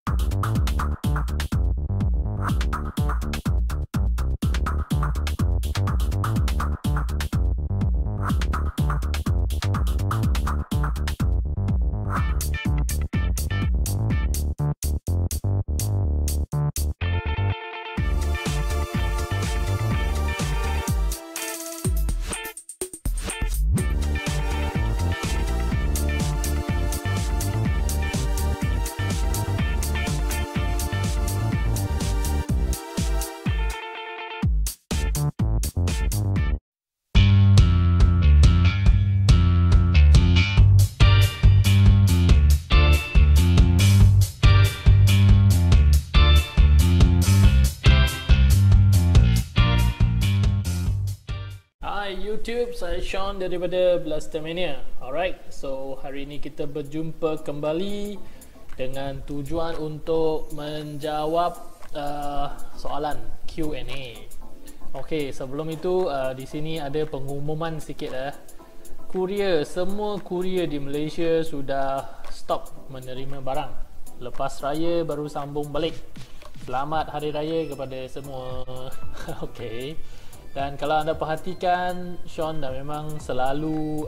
Hai YouTube, saya Sean daripada Blastermania. Alright, so hari ini kita berjumpa kembali dengan tujuan untuk menjawab soalan Q&A. Okey, sebelum itu di sini ada pengumuman sikit semua kurier di Malaysia sudah stop menerima barang. Lepas raya baru sambung balik. Selamat Hari Raya kepada semua. Okey. Dan kalau anda perhatikan, Sean dah memang selalu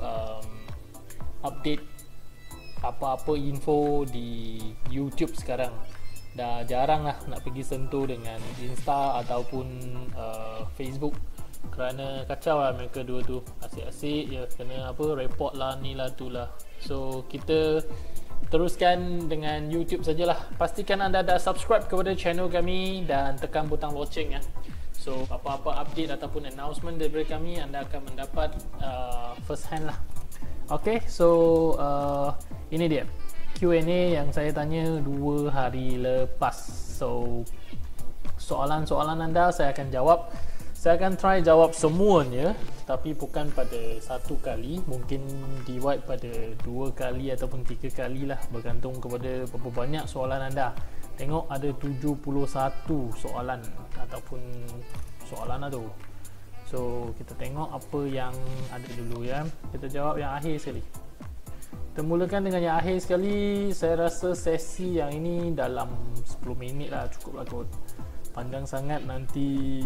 update apa-apa info di YouTube sekarang. Dah jarang lah nak pergi sentuh dengan Insta ataupun Facebook. Kerana kacau lah mereka dua tu. Asyik-asyik je kena report lah ni lah tu lah. So kita teruskan dengan YouTube sajalah. Pastikan anda dah subscribe kepada channel kami dan tekan butang loceng ya. So apa-apa update ataupun announcement daripada kami anda akan mendapat first hand lah. Okay, so ini dia Q&A yang saya tanya 2 hari lepas. So soalan-soalan anda saya akan jawab. Saya akan try jawab semuanya, tapi bukan pada satu kali. Mungkin divide pada 2 kali ataupun 3 kali lah, bergantung kepada berapa banyak soalan anda. Tengok ada 71 soalan ataupun soalan lah tu. So kita tengok apa yang ada dulu ya. Kita jawab yang akhir sekali. Kita mulakan dengan yang akhir sekali. Saya rasa sesi yang ini dalam 10 minit lah, cukup lah kot. Panjang sangat nanti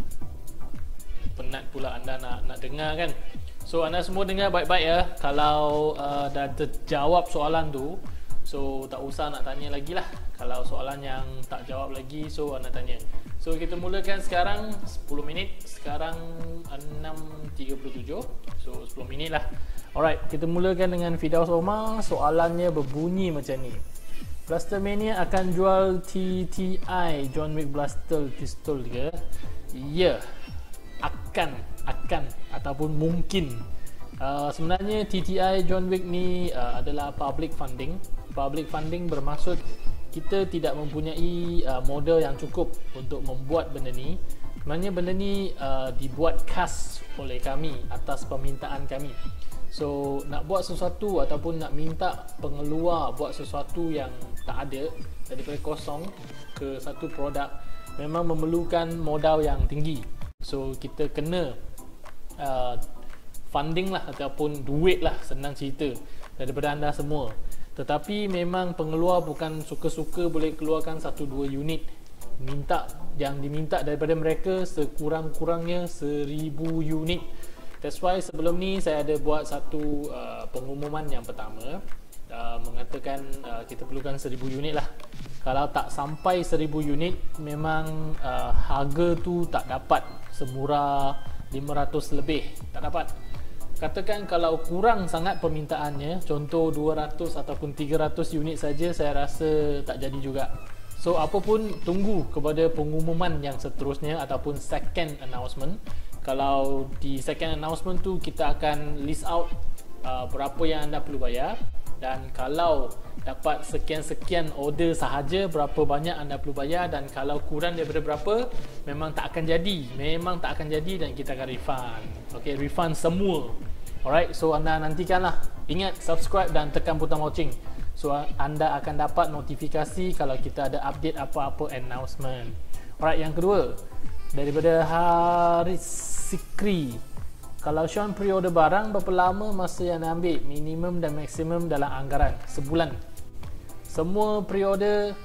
penat pula anda nak dengar kan. So anda semua dengar baik-baik ya. Kalau dah terjawab soalan tu, so tak usah nak tanya lagi lah. Kalau soalan yang tak jawab lagi, so anda tanya. So kita mulakan sekarang 10 minit. Sekarang 6.37. So 10 minit lah. Alright, kita mulakan dengan Fidaus Omar. Soalannya berbunyi macam ni. Blastermania akan jual TTI John Wick Blaster pistol ke? Ya, akan ataupun mungkin. Sebenarnya TTI John Wick ni adalah public funding. Public funding bermaksud kita tidak mempunyai modal yang cukup untuk membuat benda ni. Sebenarnya benda ni dibuat khas oleh kami atas permintaan kami. So nak buat sesuatu ataupun nak minta pengeluar buat sesuatu yang tak ada, daripada kosong ke satu produk, memang memerlukan modal yang tinggi. So kita kena funding lah ataupun duit lah, senang cerita, daripada anda semua. Tetapi memang pengeluar bukan suka-suka boleh keluarkan 1-2 unit. Yang diminta daripada mereka sekurang-kurangnya 1000 unit. That's why sebelum ni saya ada buat satu pengumuman yang pertama, mengatakan kita perlukan 1000 unit lah. Kalau tak sampai 1000 unit, memang harga tu tak dapat semurah 500 lebih, tak dapat. Katakan kalau kurang sangat permintaannya, contoh 200 ataupun 300 unit saja, saya rasa tak jadi juga. So apa pun, tunggu kepada pengumuman yang seterusnya ataupun second announcement. Kalau di second announcement tu kita akan list out berapa yang anda perlu bayar, dan kalau dapat sekian-sekian order sahaja, berapa banyak anda perlu bayar, dan kalau kurang daripada berapa, memang tak akan jadi dan kita akan refund. Okay, refund semua. Alright, so anda nantikanlah. Ingat, subscribe dan tekan butang loceng. So anda akan dapat notifikasi kalau kita ada update apa-apa announcement. Alright, yang kedua, daripada Haris Sikri. Kalau Sean pre-order barang, berapa lama masa yang anda ambil? Minimum dan maksimum dalam anggaran sebulan. Semua pre-order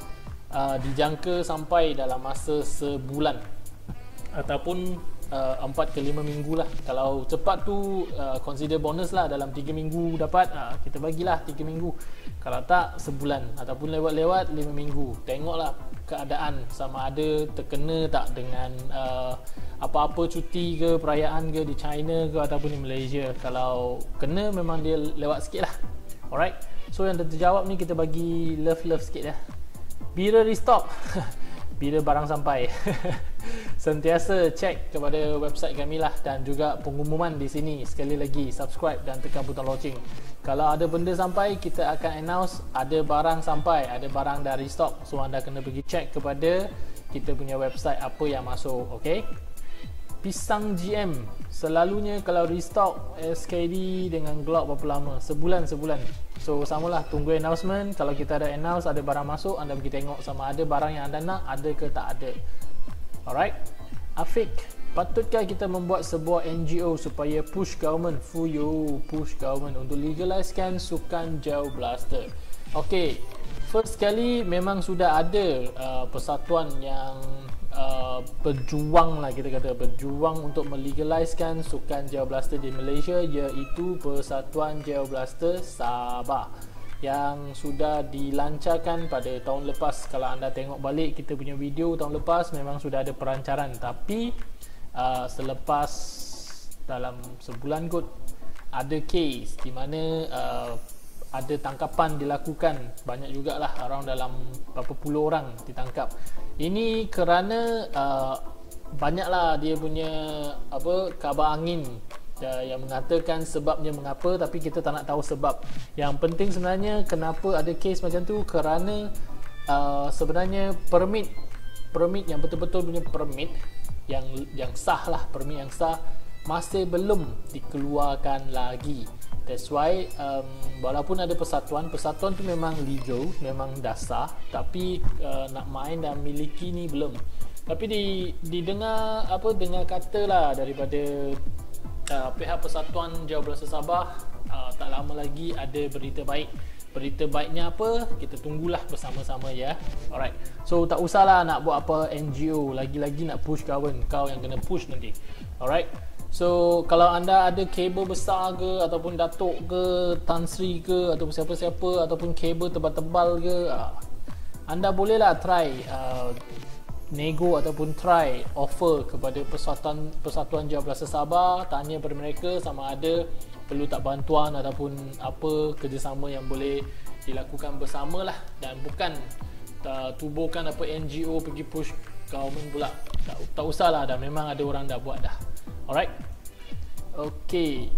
dijangka sampai dalam masa sebulan ataupun 4 ke 5 minggu lah. Kalau cepat tu consider bonus lah, dalam 3 minggu dapat, kita bagilah 3 minggu. Kalau tak, sebulan ataupun lewat-lewat 5 minggu. Tengoklah keadaan sama ada terkena tak dengan apa-apa cuti ke, perayaan ke di China ke ataupun di Malaysia. Kalau kena memang dia lewat sikit lah. Alright, so yang terjawab ni kita bagi love sikit lah. Bila restock bila barang sampai. Sentiasa cek kepada website kami lah, dan juga pengumuman di sini. Sekali lagi, subscribe dan tekan butang loceng. Kalau ada benda sampai, kita akan announce ada barang sampai, ada barang dah restock. So anda kena pergi cek kepada kita punya website apa yang masuk. Okay, pisang GM selalunya kalau restock SKD dengan Glock berapa lama? Sebulan. So samalah, tunggu announcement. Kalau kita ada announce ada barang masuk, anda pergi tengok sama ada barang yang anda nak ada ke tak ada. Alright, Afiq, patutkah kita membuat sebuah NGO supaya push government untuk legalisekan sukan Gel Blaster? Okay, first kali memang sudah ada persatuan yang berjuang lah, kita kata berjuang untuk melegaliskan sukan Gel Blaster di Malaysia, iaitu Persatuan Gel Blaster Sabah yang sudah dilancarkan pada tahun lepas. Kalau anda tengok balik kita punya video tahun lepas, memang sudah ada perancaran, tapi selepas dalam sebulan kot ada case di mana ada tangkapan dilakukan, banyak jugalah, around dalam berapa puluh orang ditangkap. Ini kerana banyaklah dia punya kabar angin yang mengatakan sebabnya mengapa, tapi kita tak nak tahu sebab. Yang penting sebenarnya kenapa ada kes macam tu, kerana sebenarnya permit yang betul-betul punya permit yang sah lah, permit yang sah masih belum dikeluarkan lagi. That's why walaupun ada persatuan tu memang legal, memang dah sah, tapi nak main dan miliki ni belum. Tapi didengar dengar kata lah daripada pihak Persatuan Gel Blaster Sabah, tak lama lagi ada berita baik. Berita baiknya apa? Kita tunggulah bersama-sama ya. Alright. So tak usahlah nak buat apa NGO, lagi-lagi nak push kawan, kau yang kena push nanti. Alright. So kalau anda ada kabel besar ke, ataupun datuk ke, Tan Sri ke, ataupun siapa-siapa, ataupun kabel tebal-tebal ke, anda bolehlah try nego ataupun try offer kepada Persatuan Gel Blaster Sabah. Tanya pada mereka sama ada perlu tak bantuan ataupun apa kerjasama yang boleh dilakukan bersama lah, dan bukan tubuhkan apa NGO pergi push government pula. Tak usahlah dah, memang ada orang dah buat dah. Alright. Okay,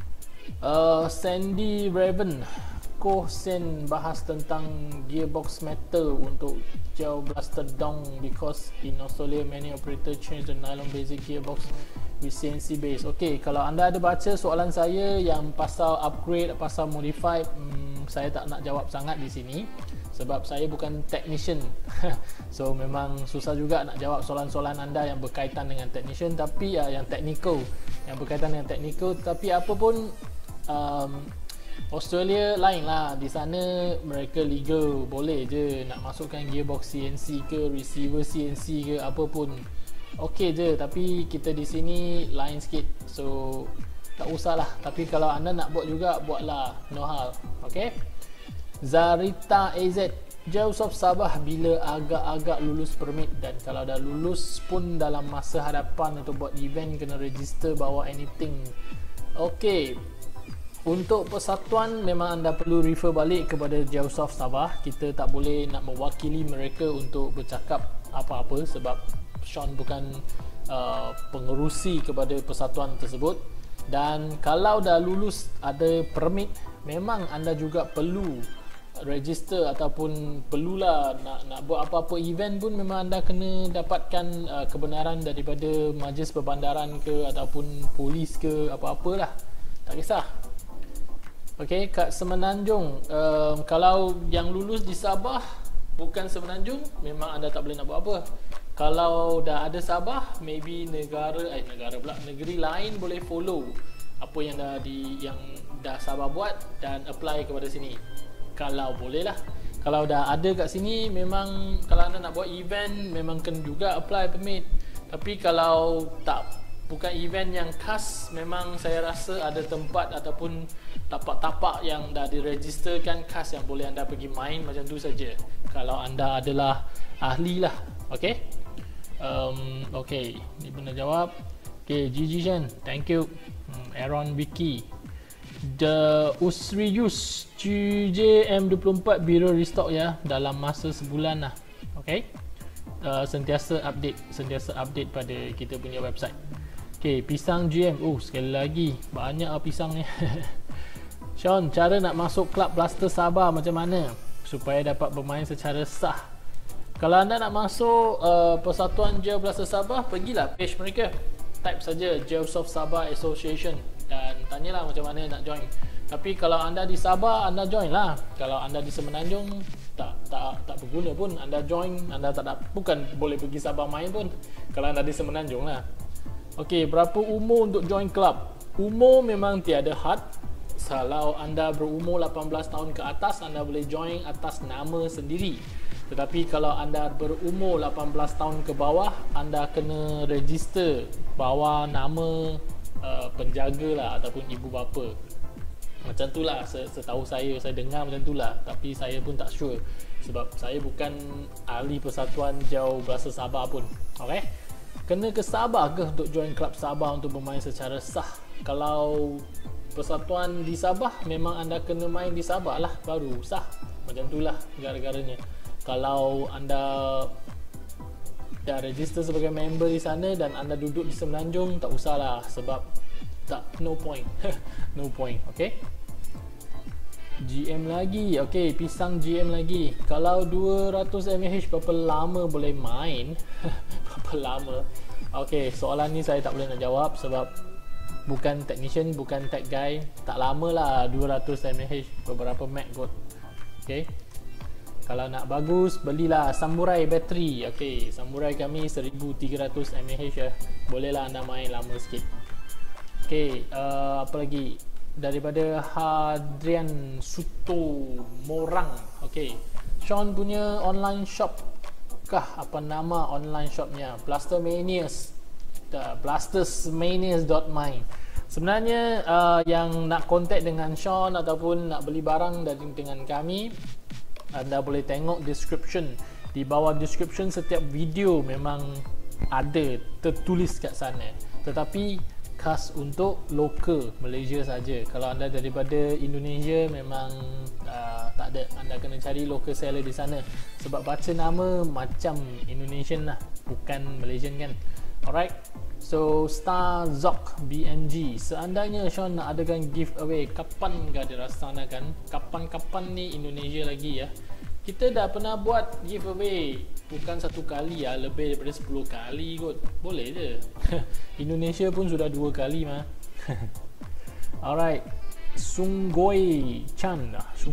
Sandy Raven, Koh Sen bahas tentang gearbox metal untuk Gel Blaster Dong, because in Australia many operator change the nylon basic gearbox with CNC base. Okay, kalau anda ada baca soalan saya yang pasal upgrade, pasal modified, saya tak nak jawab sangat di sini sebab saya bukan technician. So memang susah juga nak jawab soalan-soalan anda yang berkaitan dengan technician, tapi yang technical, yang berkaitan dengan technical. Tapi apa pun, Australia lain lah. Di sana mereka legal, boleh je nak masukkan gearbox CNC ke, receiver CNC ke, apa pun okey je. Tapi kita di sini lain sikit, so tak usahlah. Tapi kalau anda nak buat juga, buatlah, no hal. Okay. Zarita AZ, Gelsoft Sabah bila agak-agak lulus permit, dan kalau dah lulus pun dalam masa hadapan untuk buat event kena register bawa anything. Okay, untuk persatuan memang anda perlu refer balik kepada Gelsoft Sabah. Kita tak boleh nak mewakili mereka untuk bercakap apa-apa sebab Sean bukan pengerusi kepada persatuan tersebut. Dan kalau dah lulus ada permit, memang anda juga perlu register ataupun perlulah nak buat apa-apa event pun memang anda kena dapatkan kebenaran daripada majlis perbandaran ke ataupun polis ke, apa-apalah, tak kisah. Okey, kat Semenanjung, kalau yang lulus di Sabah bukan Semenanjung, memang anda tak boleh nak buat apa. Kalau dah ada Sabah, maybe negeri lain boleh follow apa yang dah Sabah buat dan apply kepada sini. Kalau boleh lah. Kalau dah ada kat sini, memang kalau anda nak buat event memang kena juga apply permit. Tapi kalau tak, bukan event yang khas, memang saya rasa ada tempat ataupun tapak-tapak yang dah diregisterkan khas yang boleh anda pergi main macam tu saja. Kalau anda adalah ahli lah. Okay, okay, ni benar jawab. Okay, Gigi Chen, thank you. Aaron Vicky, The Usrius QJM24 Biro restock ya dalam masa sebulan lah. Okay, sentiasa update pada kita punya website. Okay, pisang GM, sekali lagi banyak pisang ni. Sean, cara nak masuk klub Blaster Sabah macam mana supaya dapat bermain secara sah? Kalau anda nak masuk Persatuan Geo Blaster Sabah, pergilah page mereka, type saja Geosoft Sabah Association dan tanyalah macam mana nak join. Tapi kalau anda di Sabah, anda join lah. Kalau anda di Semenanjung, tak berguna pun anda join. Anda bukan boleh pergi Sabah main pun kalau anda di Semenanjung lah. Okey, berapa umur untuk join club? Umur memang tiada had. Kalau anda berumur 18 tahun ke atas, anda boleh join atas nama sendiri. Tetapi kalau anda berumur 18 tahun ke bawah, anda kena register bawa nama penjaga lah ataupun ibu bapa. Macam tu lah setahu saya dengar macam tu lah. Tapi saya pun tak sure sebab saya bukan ahli Persatuan Jauh Blaster Sabah pun. Okay, kena ke Sabah ke untuk join klub Sabah untuk bermain secara sah? Kalau persatuan di Sabah, memang anda kena main di Sabah lah baru sah. Macam tu lah gara-garanya. Kalau anda dah register sebagai member di sana dan anda duduk di Semenanjung, tak usahlah sebab no point. No point. Okay, GM lagi. Okay, pisang GM lagi. Kalau 200 mAh berapa lama boleh main? Berapa lama? Okay, soalan ni saya tak boleh nak jawab sebab bukan technician, bukan tech guy. Tak lama lah 200 mAh, beberapa meg kot. Okay, kalau nak bagus, belilah Samurai battery. Okay, Samurai kami 1300 mAh ya. Bolehlah anda main lama sikit. Okay, apa lagi? Daripada Hadrian Suto Morang. Okay, Sean punya online shop kah? Apa nama online shopnya? Blastermanias. Blastersmanias.my. Sebenarnya yang nak contact dengan Sean ataupun nak beli barang dengan kami, anda boleh tengok description. Di bawah description setiap video memang ada tertulis kat sana. Tetapi khas untuk lokal Malaysia saja. Kalau anda daripada Indonesia memang tak ada. Anda kena cari local seller di sana. Sebab baca nama macam Indonesian lah, bukan Malaysian kan. Alright. So Star Zok BNG, seandainya Sean nak adakan giveaway, kapan gak dilaksanakan? Kapan-kapan ni Indonesia lagi ya. Kita dah pernah buat giveaway, bukan satu kali ya, lebih daripada 10 kali kot. Boleh je. Indonesia pun sudah 2 kali mah. Alright, Sunggoi Chan.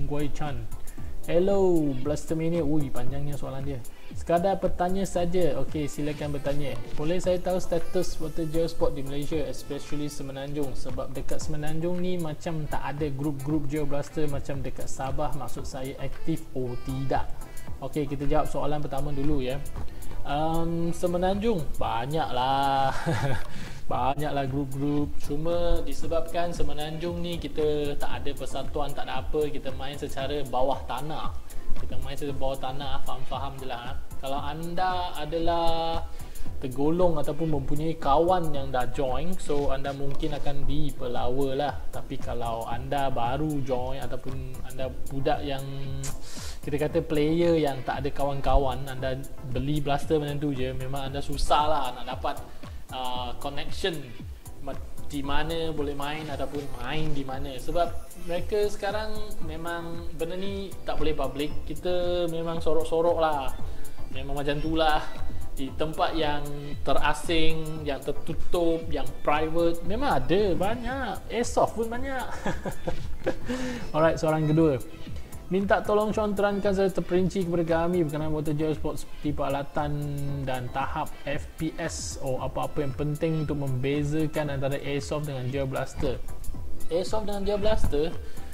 Hello Blastermania. Ui, panjangnya soalan dia. Sekadar bertanya saja. Okey, silakan bertanya. Boleh saya tahu status water gel sport di Malaysia, especially Semenanjung? Sebab dekat Semenanjung ni macam tak ada grup-grup gel blaster macam dekat Sabah. Maksud saya aktif tidak? Okey, kita jawab soalan pertama dulu ya. Semenanjung banyaklah. Banyaklah grup-grup. Cuma disebabkan Semenanjung ni kita tak ada persatuan, tak ada apa, kita main secara bawah tanah. Kita main secara bawah tanah, faham-faham je lah. Kalau anda adalah tergolong ataupun mempunyai kawan yang dah join, so anda mungkin akan dipelawa lah. Tapi kalau anda baru join ataupun anda budak yang kita kata player yang tak ada kawan-kawan, anda beli blaster macam tu je, memang anda susah lah nak dapat connection di mana boleh main ataupun main di mana. Sebab mereka sekarang memang benda ni tak boleh public. Kita memang sorok-sorok lah, memang macam tu lah. Di tempat yang terasing, yang tertutup, yang private, memang ada banyak. Airsoft pun banyak. Alright, soalan kedua. Minta tolong Sean terangkan secara terperinci kepada kami berkenaan water gel sport seperti peralatan dan tahap FPS apa-apa yang penting untuk membezakan antara Airsoft dengan gel blaster. Airsoft dengan gel blaster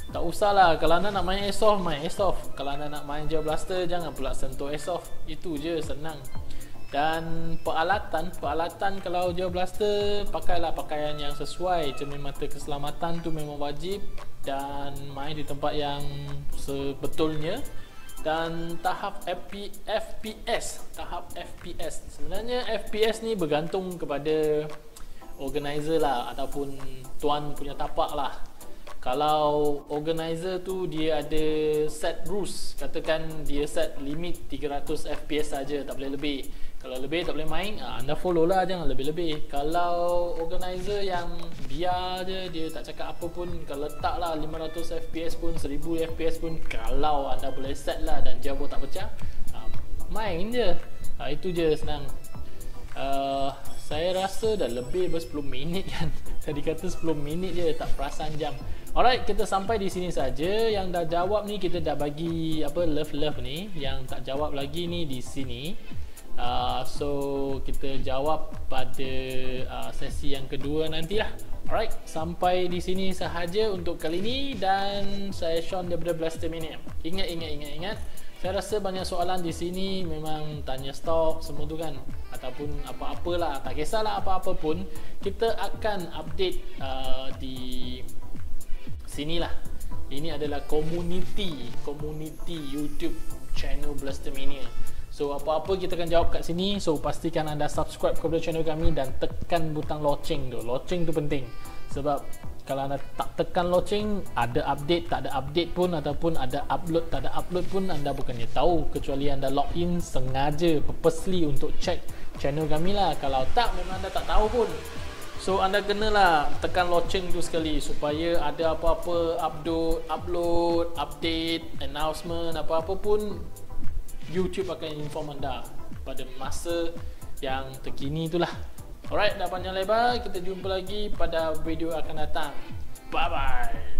Tak usahlah, kalau anda nak main Airsoft, main Airsoft. Kalau anda nak main Geo Blaster, jangan pula sentuh Airsoft. Itu je, senang. Dan peralatan kalau Geo Blaster, pakailah pakaian yang sesuai. Cermin mata keselamatan tu memang wajib. Dan main di tempat yang sebetulnya. Dan tahap FPS. Sebenarnya FPS ni bergantung kepada organizer lah, ataupun tuan punya tapak lah. Kalau organizer tu dia ada set rules, katakan dia set limit 300 FPS saja, tak boleh lebih. Kalau lebih tak boleh main, anda follow lah, jangan lebih-lebih. Kalau organizer yang biar je, dia tak cakap apa pun, kalau letak lah 500 FPS pun, 1000 FPS pun, kalau anda boleh set lah dan jabo tak pecah, main je. Itu je, senang. Saya rasa dah lebih 10 minit kan. Tadi kata 10 minit je, tak perasan jam. Alright, kita sampai di sini saja. Yang dah jawab ni kita dah bagi apa love ni. Yang tak jawab lagi ni di sini. So kita jawab pada sesi yang kedua nantilah. Alright, sampai di sini sahaja untuk kali ini, dan saya Sean daripada Blastermania. Ingat. Saya rasa banyak soalan di sini memang tanya stok semua tu kan, ataupun apa-apalah, tak kisahlah apa-apa pun, kita akan update di sinilah. Ini adalah community YouTube channel Blastermania. So apa-apa kita akan jawab kat sini. So pastikan anda subscribe kepada channel kami dan tekan butang loceng tu. Loceng tu penting, sebab kalau anda tak tekan loceng, ada update tak ada update pun, ataupun ada upload tak ada upload pun, anda bukannya tahu, kecuali anda login sengaja purposely untuk check channel kami lah. Kalau tak, memang anda tak tahu pun. So anda kenalah tekan loceng tu sekali, supaya ada apa-apa upload, update, announcement, apa-apa pun, YouTube akan inform anda pada masa yang terkini itulah. Alright, dah panjang lebar, kita jumpa lagi pada video akan datang. Bye bye.